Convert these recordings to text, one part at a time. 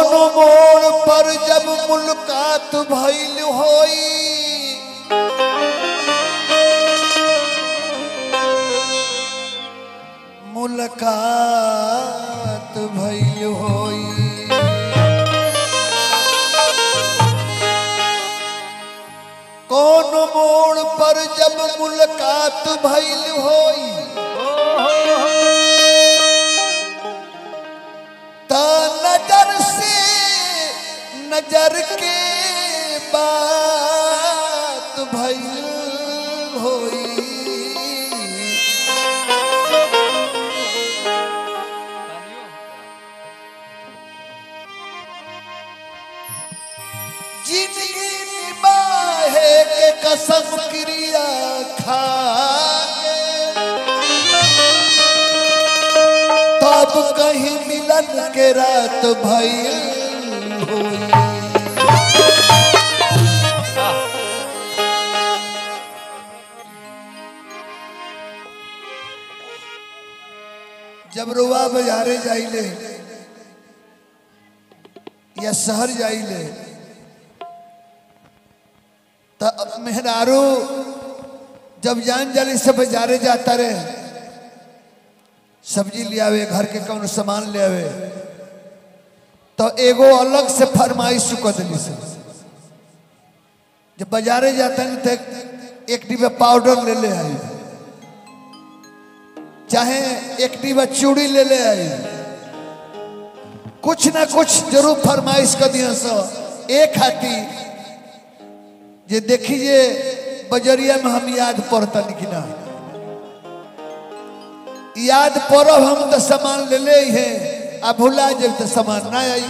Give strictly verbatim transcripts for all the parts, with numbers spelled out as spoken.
कौन मोड़ पर जब मुलाकात भइल होई मुलाकात भइल होई कौन मोड़ पर जब मुलाकात भइल होई ता नजर से नजर के बात भइल होई जिंदगी निभाए के कसम क्रिया खा तब कहीं मिलन के रात भइल होई जब रुआ बाजारे जाइले या शहर जाइले तो मेहरारू जब जान जाली से बाजारे जाता रहे सब्जी ले आवे घर के कौन सामान ले आवे तो एगो अलग से फरमाइश कर दिली से जब बाजारे जाता है तो एक डिब्बा पाउडर ले ले आई चाहे एक डिब्बा चूड़ी ले ले आई कुछ ना कुछ जरूर फरमाइश कर दिया सो एक हाथी जे देखिए बजरिया में हम याद पड़ता कि ना याद पड़ब हम तो सामान ले ले हैं आ भुला जब तो सामान ना आई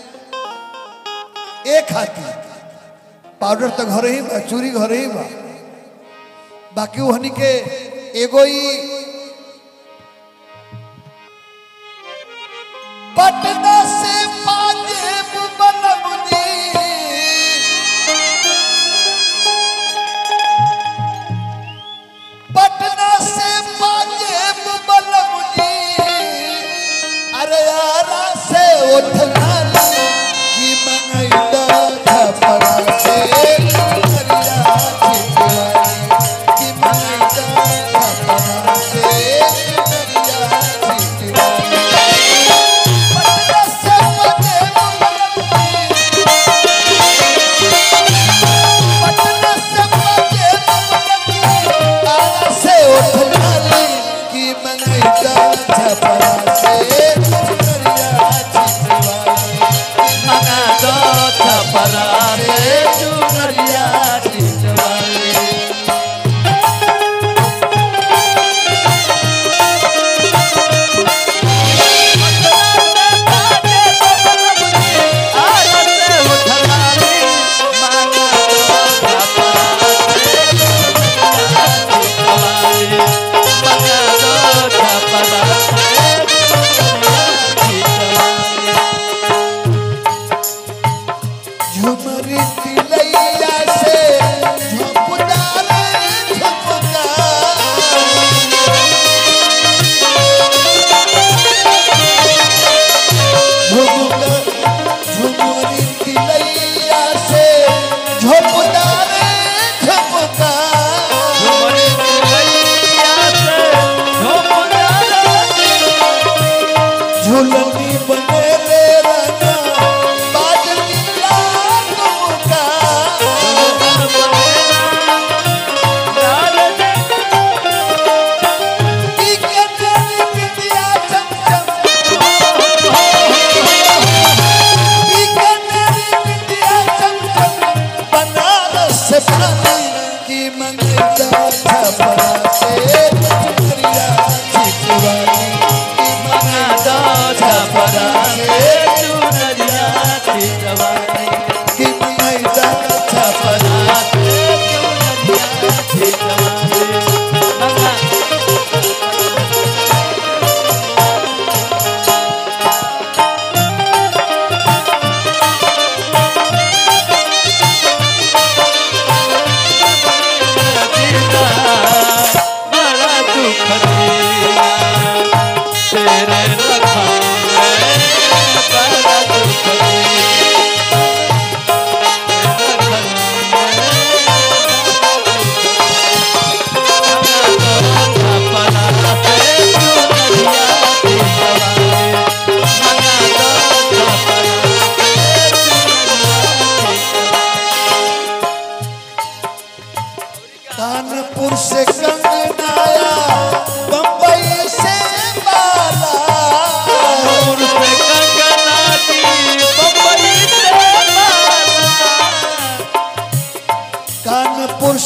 एक हाथी पाउडर तो घर ही बा चूड़ी घर ही बा बाकी वहनी के एगो ही पटना से पाजेब बनमुनी पटना से पाजेब बनमुनी अरे यारा से उठना की मंगैदा छपरा से करिया छिटवाई की मंगैदा छपरा से करिया छिटवाई छपरा से करिया छिटवाई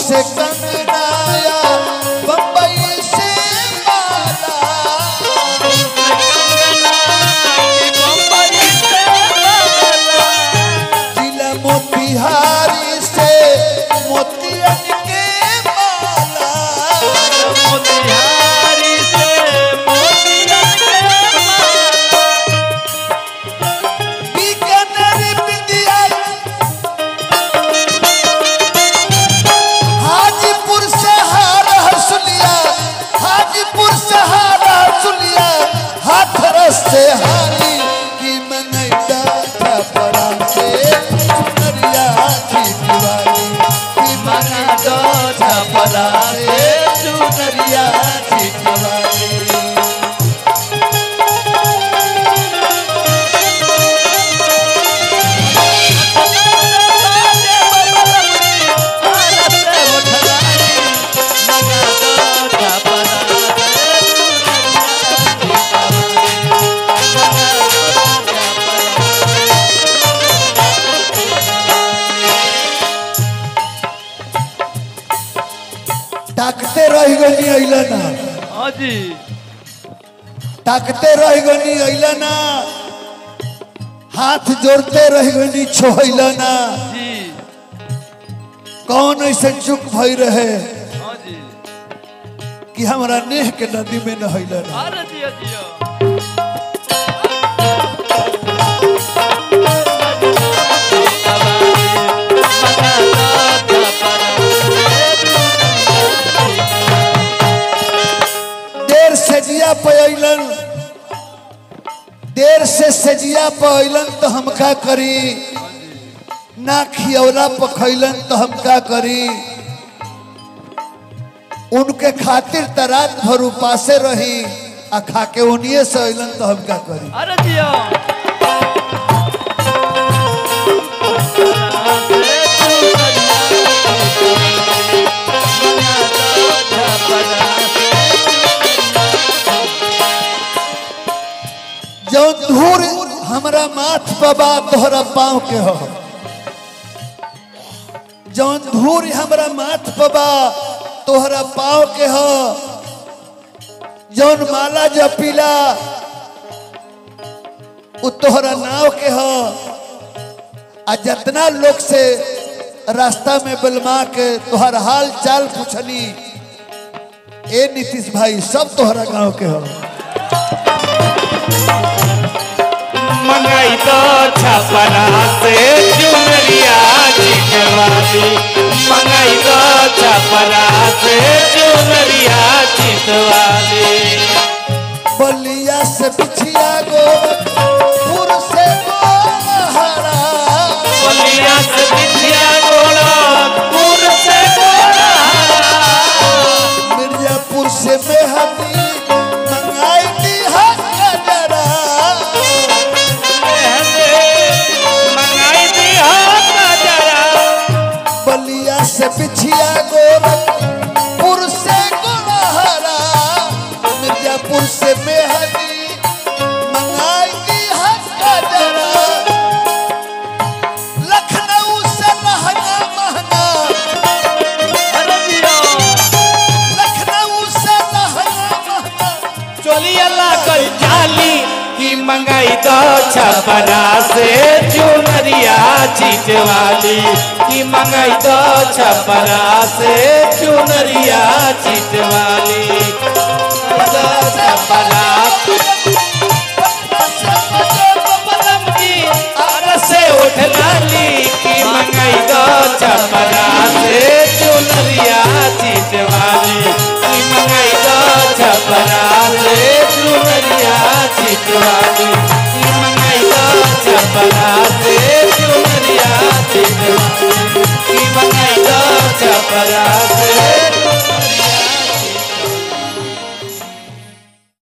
से कंगनाया बम्बई से माला जिला मोतिहारी से मोतियन के माला मोतिहारी से मोतियन के माला बीकानेर बिंदिया हाजीपुर से हार हसुलिया हाजीपुर से हार हसुलिया हाथरस से हारी की मनैदा छपरा से चुनरिया छिटवाली की मनैदा छपरा से चुनरिया छिटवाली ताकते रह गनी अइला ना हाँ जी ताकते रह गनी अइला ना हाथ जोड़ते रह गनी छोइला ना जी कौन ऐसे चुप भई रहे हाँ जी कि हमारा नेह के नदी में नहैला ना अरे जिया जिया देर से जिया पैलन देर से सजिया पैलन तो हम का करी ना खियौला पखैलन तो हम का करी उनके खातिर त रात भर उपासे रही आ खा के उनिए से अइलन तो हम का करी अरे जिया जो धूर हमरा माथ पबा तोहरा पाँव के हो जौन धूर हमरा माथ पबा तोहरा पाँव के हो जौन माला जपीला उ तोहरा नाव के हो आ जितना लोग से रास्ता में बलमा के तोहर हाल चाल पूछनी ए नीतीश भाई सब तोहरा गांव के हो मंगाई तो छपरा से चुनरिया चितवाली मंगाई तो छपरा से चुनरिया चितवाली बलिया से पिछिया गोरखपुर से गोहरा बलिया से पिछिया गोरखपुर से गोहरा मिर्जापुर से मेहदी मंगाई दी हजरा मंगाई दी हाथ जरा बलिया से पिछिया गोरखपुर से गोहरा मिर्जापुर से मेहदी मंगाई दी हजरा लखनऊ से लहंगा महंगा अरे जिया लखनऊ से लहंगा महंगा चोली अल्लाह कल जाली की मंगाई तो छपरा से चुनरिया चितवाली की मंगाई तो छपरा से चुनरिया चितवाली तो छपरा से उठ लाली की मंगाई तो छपरा से चुनरिया चितवाली की मंगाई तो छपरा से चुनरिया चितवाली की मंगाई तो छपरा से चुनरिया चितवाली की मंगाई तो छपरा से